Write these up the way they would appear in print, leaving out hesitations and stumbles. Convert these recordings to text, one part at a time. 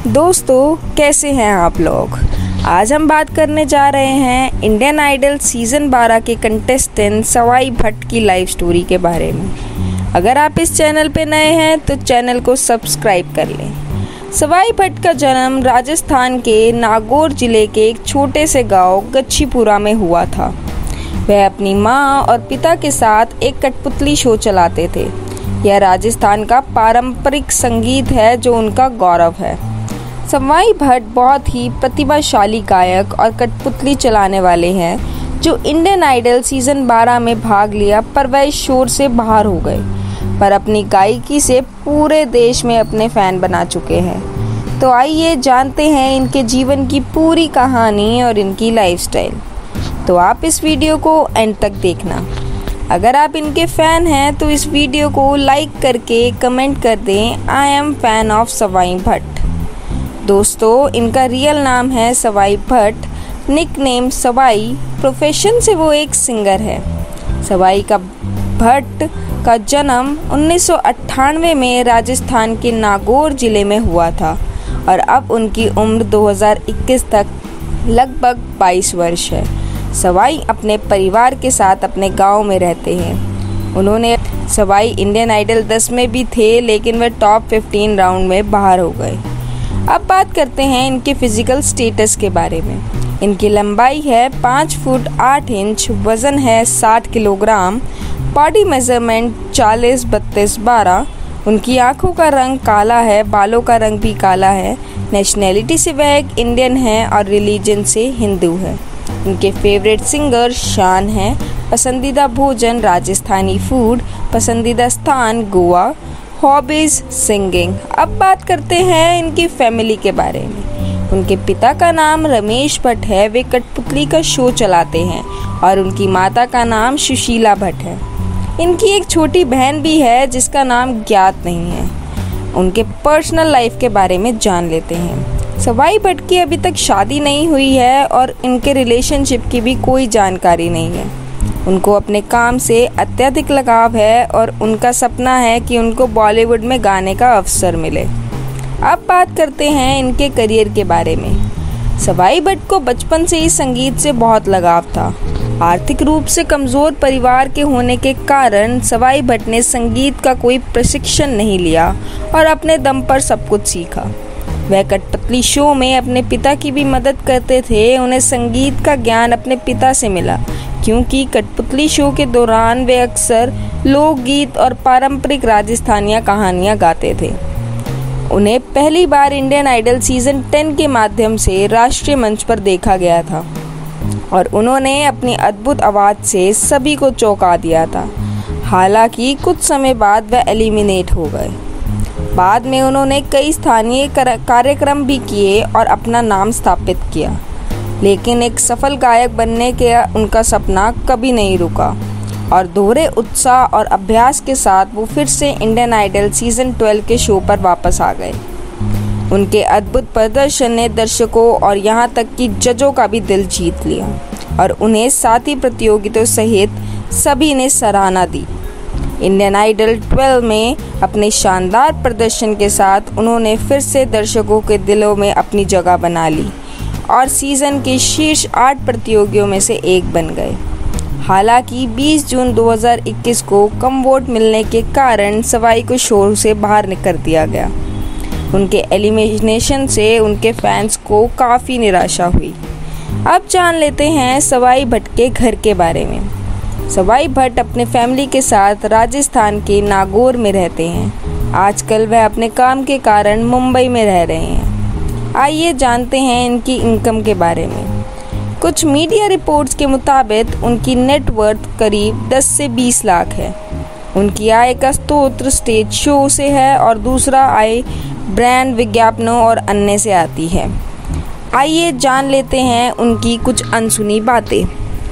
दोस्तों, कैसे हैं आप लोग। आज हम बात करने जा रहे हैं इंडियन आइडल सीज़न 12 के कंटेस्टेंट सवाई भट्ट की लाइफ स्टोरी के बारे में। अगर आप इस चैनल पे नए हैं तो चैनल को सब्सक्राइब कर लें। सवाई भट्ट का जन्म राजस्थान के नागौर जिले के एक छोटे से गांव गच्छीपुरा में हुआ था। वह अपनी मां और पिता के साथ एक कठपुतली शो चलाते थे। यह राजस्थान का पारंपरिक संगीत है जो उनका गौरव है। सवाई भट्ट बहुत ही प्रतिभाशाली गायक और कठपुतली चलाने वाले हैं जो इंडियन आइडल सीज़न 12 में भाग लिया, पर वह इस शो से बाहर हो गए, पर अपनी गायकी से पूरे देश में अपने फ़ैन बना चुके हैं। तो आइए जानते हैं इनके जीवन की पूरी कहानी और इनकी लाइफस्टाइल। तो आप इस वीडियो को एंड तक देखना। अगर आप इनके फ़ैन हैं तो इस वीडियो को लाइक करके कमेंट कर दें, I am fan of Sawai Bhatt. दोस्तों, इनका रियल नाम है Sawai Bhatt, nick name Sawai. Profession से वो एक सिंगर है। सवाई का भट्ट का जन्म 1998 में राजस्थान के नागौर जिले में हुआ था और अब उनकी उम्र 2021 तक लगभग 22 वर्ष है। सवाई अपने परिवार के साथ अपने गांव में रहते हैं। उन्होंने सवाई इंडियन आइडल 10 में भी थे, लेकिन वे टॉप 15 राउंड में बाहर हो गए। अब बात करते हैं इनके फिजिकल स्टेटस के बारे में। इनकी लंबाई है 5 फुट 8 इंच, वज़न है 60 किलोग्राम, बॉडी मेजरमेंट 40-32-12। उनकी आंखों का रंग काला है, बालों का रंग भी काला है। नेशनैलिटी से वह एक इंडियन है और रिलीजन से हिंदू है। उनके फेवरेट सिंगर शान हैं। पसंदीदा भोजन राजस्थानी फूड, पसंदीदा स्थान गोवा, हॉबीज़ सिंगिंग। अब बात करते हैं इनकी फैमिली के बारे में। उनके पिता का नाम रमेश भट्ट है, वे कठपुतली का शो चलाते हैं, और उनकी माता का नाम सुशीला भट्ट है। इनकी एक छोटी बहन भी है जिसका नाम ज्ञात नहीं है। उनके पर्सनल लाइफ के बारे में जान लेते हैं। सवाई भट्ट की अभी तक शादी नहीं हुई है और इनके रिलेशनशिप की भी कोई जानकारी नहीं है। उनको अपने काम से अत्यधिक लगाव है और उनका सपना है कि उनको बॉलीवुड में गाने का अवसर मिले। अब बात करते हैं इनके करियर के बारे में। सवाई भट्ट को बचपन से ही संगीत से बहुत लगाव था। आर्थिक रूप से कमज़ोर परिवार के होने के कारण सवाई भट्ट ने संगीत का कोई प्रशिक्षण नहीं लिया और अपने दम पर सब कुछ सीखा। वह कठपुतली शो में अपने पिता की भी मदद करते थे। उन्हें संगीत का ज्ञान अपने पिता से मिला, क्योंकि कठपुतली शो के दौरान वे अक्सर लोकगीत और पारंपरिक राजस्थानी कहानियाँ गाते थे। उन्हें पहली बार इंडियन आइडल सीज़न 10 के माध्यम से राष्ट्रीय मंच पर देखा गया था और उन्होंने अपनी अद्भुत आवाज़ से सभी को चौंका दिया था। हालांकि कुछ समय बाद वह एलिमिनेट हो गए। बाद में उन्होंने कई स्थानीय कार्यक्रम भी किए और अपना नाम स्थापित किया, लेकिन एक सफल गायक बनने के उनका सपना कभी नहीं रुका और दोहरे उत्साह और अभ्यास के साथ वो फिर से इंडियन आइडल सीज़न 12 के शो पर वापस आ गए। उनके अद्भुत प्रदर्शन ने दर्शकों और यहाँ तक कि जजों का भी दिल जीत लिया और उन्हें साथी प्रतियोगियों सहित सभी ने सराहना दी। इंडियन आइडल 12 में अपने शानदार प्रदर्शन के साथ उन्होंने फिर से दर्शकों के दिलों में अपनी जगह बना ली और सीज़न के शीर्ष 8 प्रतियोगियों में से एक बन गए। हालांकि 20 जून 2021 को कम वोट मिलने के कारण सवाई को शो से बाहर कर दिया गया। उनके एलिमिनेशन से उनके फैंस को काफ़ी निराशा हुई। अब जान लेते हैं सवाई भट्ट के घर के बारे में। सवाई भट्ट अपने फैमिली के साथ राजस्थान के नागौर में रहते हैं। आजकल वह अपने काम के कारण मुंबई में रह रहे हैं। आइए जानते हैं इनकी इनकम के बारे में। कुछ मीडिया रिपोर्ट्स के मुताबिक उनकी नेटवर्थ करीब 10 से 20 लाख है। उनकी आय का स्रोत स्टेज शो से है और दूसरा आय ब्रांड विज्ञापनों और अन्य से आती है। आइए जान लेते हैं उनकी कुछ अनसुनी बातें।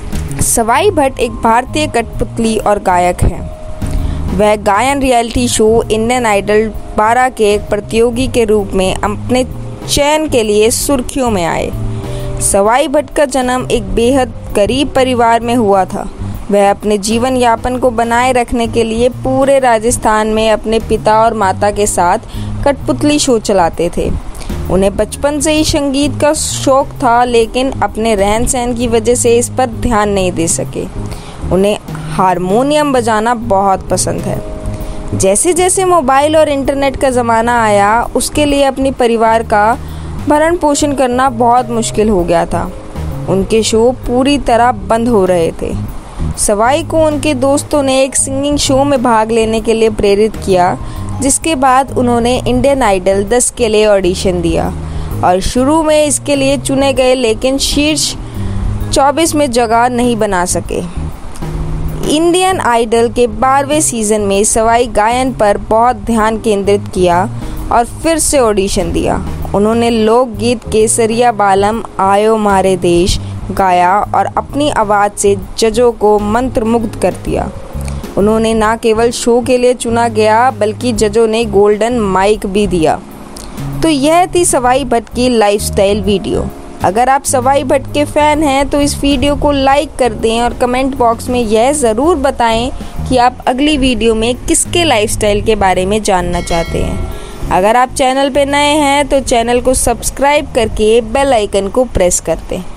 सवाई भट्ट एक भारतीय कठपुतली और गायक हैं। वह गायन रियलिटी शो इंडियन आइडल 12 के एक प्रतियोगी के रूप में अपने चयन के लिए सुर्खियों में आए। सवाई भट्ट का जन्म एक बेहद गरीब परिवार में हुआ था। वह अपने जीवन यापन को बनाए रखने के लिए पूरे राजस्थान में अपने पिता और माता के साथ कठपुतली शो चलाते थे। उन्हें बचपन से ही संगीत का शौक था, लेकिन अपने रहन सहन की वजह से इस पर ध्यान नहीं दे सके। उन्हें हारमोनियम बजाना बहुत पसंद है। जैसे जैसे मोबाइल और इंटरनेट का ज़माना आया, उसके लिए अपने परिवार का भरण पोषण करना बहुत मुश्किल हो गया था। उनके शो पूरी तरह बंद हो रहे थे। सवाई को उनके दोस्तों ने एक सिंगिंग शो में भाग लेने के लिए प्रेरित किया, जिसके बाद उन्होंने इंडियन आइडल 10 के लिए ऑडिशन दिया और शुरू में इसके लिए चुने गए, लेकिन शीर्ष 24 में जगह नहीं बना सके। इंडियन आइडल के 12वें सीज़न में सवाई गायन पर बहुत ध्यान केंद्रित किया और फिर से ऑडिशन दिया। उन्होंने लोकगीत केसरिया बालम आयो मारे देश गाया और अपनी आवाज़ से जजों को मंत्रमुग्ध कर दिया। उन्होंने न केवल शो के लिए चुना गया, बल्कि जजों ने गोल्डन माइक भी दिया। तो यह थी सवाई भट्ट की लाइफस्टाइल वीडियो। अगर आप सवाई भट्ट के फ़ैन हैं तो इस वीडियो को लाइक कर दें और कमेंट बॉक्स में यह ज़रूर बताएं कि आप अगली वीडियो में किसके लाइफस्टाइल के बारे में जानना चाहते हैं। अगर आप चैनल पर नए हैं तो चैनल को सब्सक्राइब करके बेल आइकन को प्रेस कर दें।